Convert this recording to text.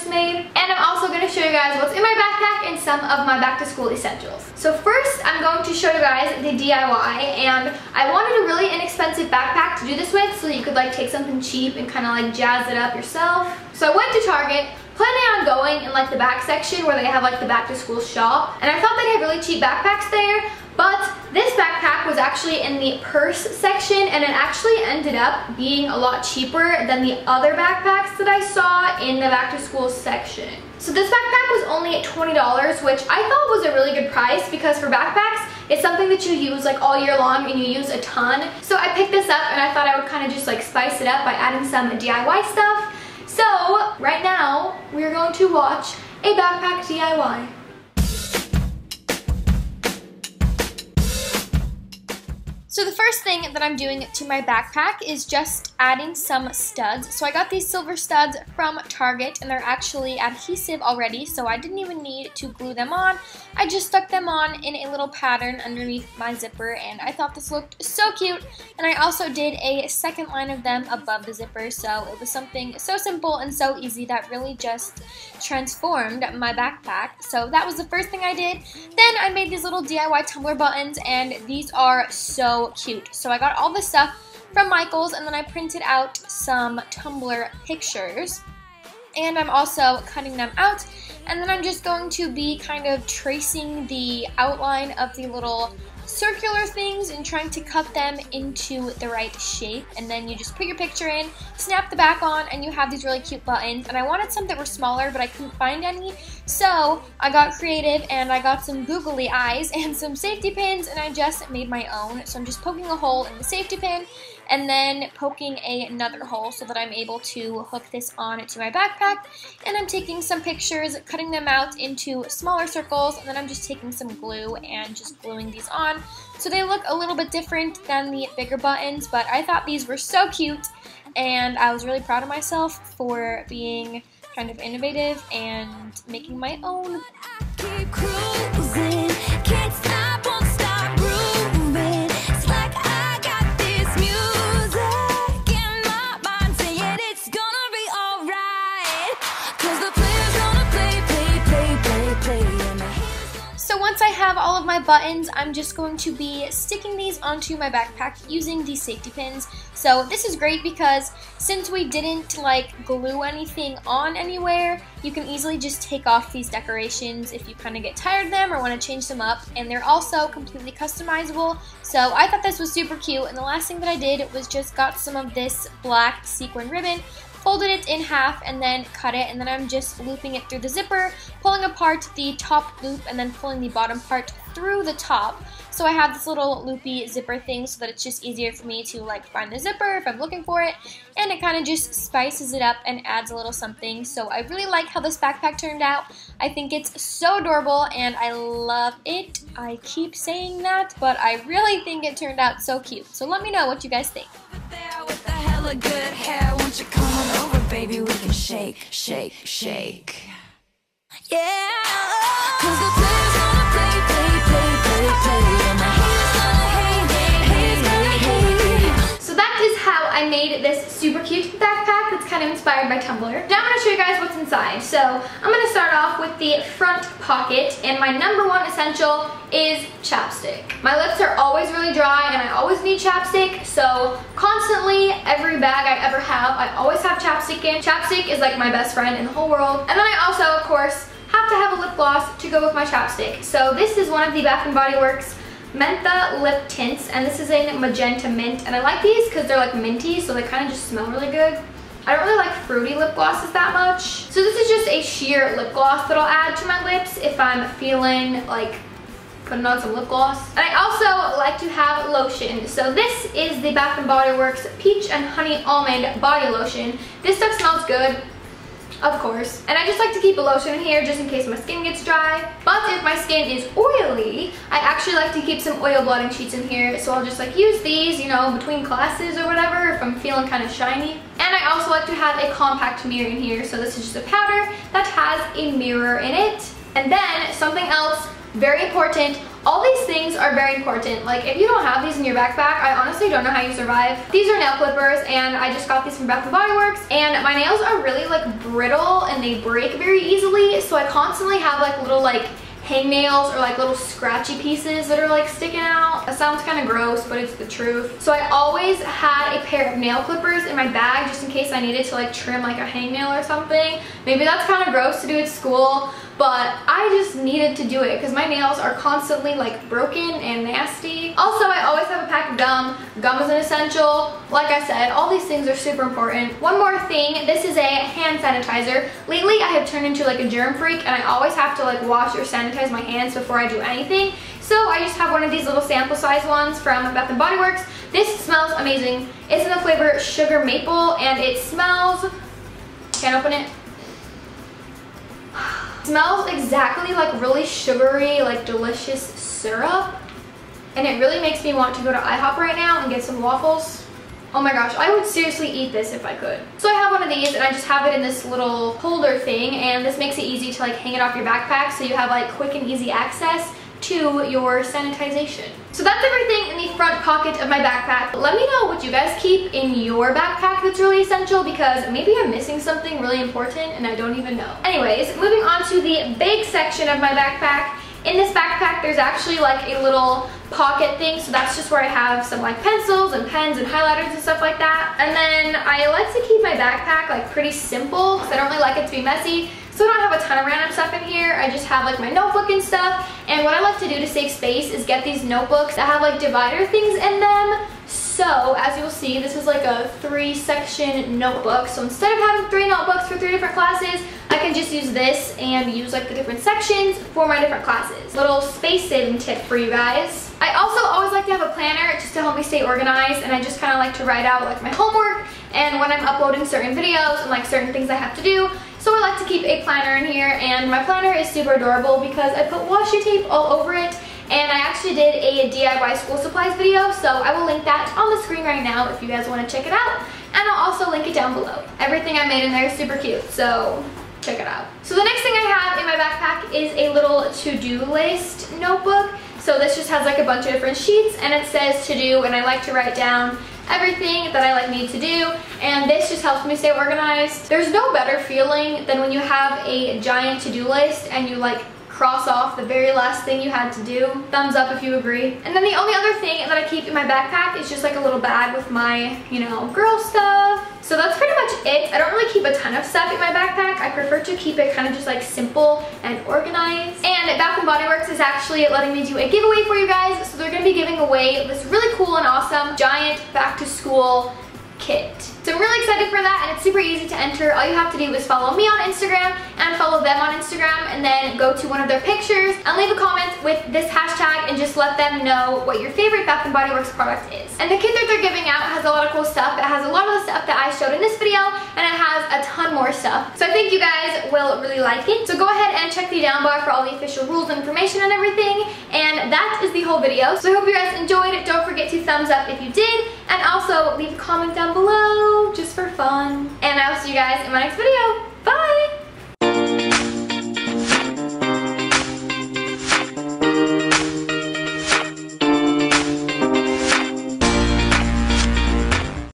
just made. And I'm also going to show you guys what's in my backpack and some of my back to school essentials. So first, I'm going to show you guys the DIY, and I wanted a really inexpensive backpack to do this with so you could like take something cheap and kind of like jazz it up yourself. So I went to Target, planning on going in like the back section where they have like the back to school shop, and I thought they had really cheap backpacks there, but this backpack was actually in the purse section, and it actually ended up being a lot cheaper than the other backpacks that I saw in the back to school section. So this backpack was only $20, which I thought was a really good price because for backpacks, it's something that you use like all year long and you use a ton. So I picked this up and I thought I would kind of just like spice it up by adding some DIY stuff. So right now, we're going to watch a backpack DIY. So the first thing that I'm doing to my backpack is just adding some studs. So I got these silver studs from Target, and they're actually adhesive already, so I didn't even need to glue them on. I just stuck them on in a little pattern underneath my zipper, and I thought this looked so cute. And I also did a second line of them above the zipper, so it was something so simple and so easy that really just transformed my backpack. So that was the first thing I did. Then I made these little DIY tumbler buttons, and these are so cute. So I got all this stuff from Michael's, and then I printed out some tumbler pictures, and I'm also cutting them out, and then I'm just going to be kind of tracing the outline of the little circular things and trying to cut them into the right shape. And then you just put your picture in, snap the back on, and you have these really cute buttons. And I wanted some that were smaller, but I couldn't find any, so I got creative and I got some googly eyes and some safety pins, and I just made my own. So I'm just poking a hole in the safety pin and then poking another hole so that I'm able to hook this on to my backpack. And I'm taking some pictures, cutting them out into smaller circles, and then I'm just taking some glue and just gluing these on. So they look a little bit different than the bigger buttons, but I thought these were so cute, and I was really proud of myself for being kind of innovative and making my own. Keep cruising, can't stop, won't stop grooving. It's like I got this music in my mind saying it's gonna be alright. 'Cause the player's gonna play, play, play, play, play. And the haters gonna... So once I have all of my buttons, I'm just going to be sticking these onto my backpack using these safety pins. So this is great because since we didn't like glue anything on anywhere, you can easily just take off these decorations if you kind of get tired of them or want to change them up, and they're also completely customizable. So I thought this was super cute, and the last thing that I did was just got some of this black sequin ribbon, folded it in half, and then cut it, and then I'm just looping it through the zipper, pulling apart the top loop, and then pulling the bottom part through the top. So I have this little loopy zipper thing so that it's just easier for me to like find the zipper if I'm looking for it, and it kind of just spices it up and adds a little something. So I really like how this backpack turned out. I think it's so adorable and I love it. I keep saying that, but I really think it turned out so cute. So let me know what you guys think. There with the hella good hair, won't you come on over, baby? We can shake, shake, shake. Yeah. 'Cause the players gonna play, play, play, play, play. And the haters gonna hate, hate, hate, hate, hate. So that is how I made this super cute backpack that's kind of inspired by Tumblr. Now I'm going to show you guys what's inside. So I'm going to start off with the front pocket, and my number one essential is chapstick. My lips are always really dry and I always need chapstick, so constantly, every bag I ever have, I always have chapstick in. Chapstick is like my best friend in the whole world. And then I also, of course, have to have a lip gloss to go with my chapstick. So this is one of the Bath & Body Works Mentha lip tints, and this is in magenta mint, and I like these because they're like minty, so they kind of just smell really good. I don't really like fruity lip glosses that much. So this is just a sheer lip gloss that I'll add to my lips if I'm feeling like putting on some lip gloss. And I also like to have lotion. So this is the Bath & Body Works Peach and Honey Almond Body Lotion. This stuff smells good, of course. And I just like to keep a lotion in here just in case my skin gets dry. But if my skin is oily, I actually like to keep some oil blotting sheets in here. So I'll just like use these, you know, between classes or whatever if I'm feeling kind of shiny. And I also like to have a compact mirror in here. So this is just a powder that has a mirror in it. And then something else very important. All these things are very important. Like, if you don't have these in your backpack, I honestly don't know how you survive. These are nail clippers, and I just got these from Bath & Body Works, and my nails are really like brittle and they break very easily, so I constantly have like little like hangnails or like little scratchy pieces that are like sticking out. That sounds kind of gross, but it's the truth. So I always had a pair of nail clippers in my bag just in case I needed to like trim like a hangnail or something. Maybe that's kind of gross to do at school, but I just needed to do it because my nails are constantly like broken and nasty. Also, I always have a pack of gum. Gum is an essential. Like I said, all these things are super important. One more thing, this is a hand sanitizer. Lately, I have turned into like a germ freak, and I always have to like wash or sanitize my hands before I do anything. So I just have one of these little sample size ones from Bath & Body Works. This smells amazing. It's in the flavor Sugar Maple, and it smells, can't open it. Smells exactly like really sugary, like delicious syrup, and it really makes me want to go to IHOP right now and get some waffles. Oh my gosh, I would seriously eat this if I could. So I have one of these, and I just have it in this little holder thing, and this makes it easy to like hang it off your backpack so you have like quick and easy access to your sanitization. So that's everything in the front pocket of my backpack. Let me know what you guys keep in your backpack that's really essential, because maybe I'm missing something really important and I don't even know. Anyways, moving on to the big section of my backpack. In this backpack, there's actually like a little pocket thing, so that's just where I have some like pencils and pens and highlighters and stuff like that. And then I like to keep my backpack like pretty simple because I don't really like it to be messy. So I don't have a ton of random stuff in here. I just have like my notebook and stuff. And what I like to do to save space is get these notebooks that have like divider things in them. So as you'll see, this is like a 3-section notebook. So instead of having 3 notebooks for 3 different classes, I can just use this and use like the different sections for my different classes. Little space saving tip for you guys. I also always like to have a planner just to help me stay organized, and I just kind of like to write out like my homework and when I'm uploading certain videos and like certain things I have to do. So I like to keep a planner in here, and my planner is super adorable because I put washi tape all over it, and I actually did a DIY school supplies video, so I will link that on the screen right now if you guys want to check it out, and I'll also link it down below. Everything I made in there is super cute, so check it out. So the next thing I have in my backpack is a little to-do list notebook. So this just has like a bunch of different sheets, and it says to do, and I like to write down everything that I like need to do, and this just helps me stay organized. There's no better feeling than when you have a giant to-do list and you like cross off the very last thing you had to do. Thumbs up if you agree. And then the only other thing that I keep in my backpack is just like a little bag with my, you know, girl stuff. So that's pretty much it. I don't really keep a ton of stuff in my backpack. I prefer to keep it kind of just like simple and organized. And Bath & Body Works is actually letting me do a giveaway for you guys. So they're going to be giving away this really cool and awesome giant back to school kit. So I'm really excited for that, and it's super easy to enter. All you have to do is follow me on Instagram and follow them on Instagram, and then go to one of their pictures and leave a comment with this hashtag and just let them know what your favorite Bath & Body Works product is. And the kit that they're giving out has a lot of cool stuff. It has a lot of the stuff that I showed in this video, and it has a ton more stuff. So I think you guys will really like it. So go ahead and check the down bar for all the official rules and information and everything. And that is the whole video. So I hope you guys enjoyed it. Don't forget to thumbs up if you did, and also leave a comment down below just for fun. And I will see you guys in my next video. Bye!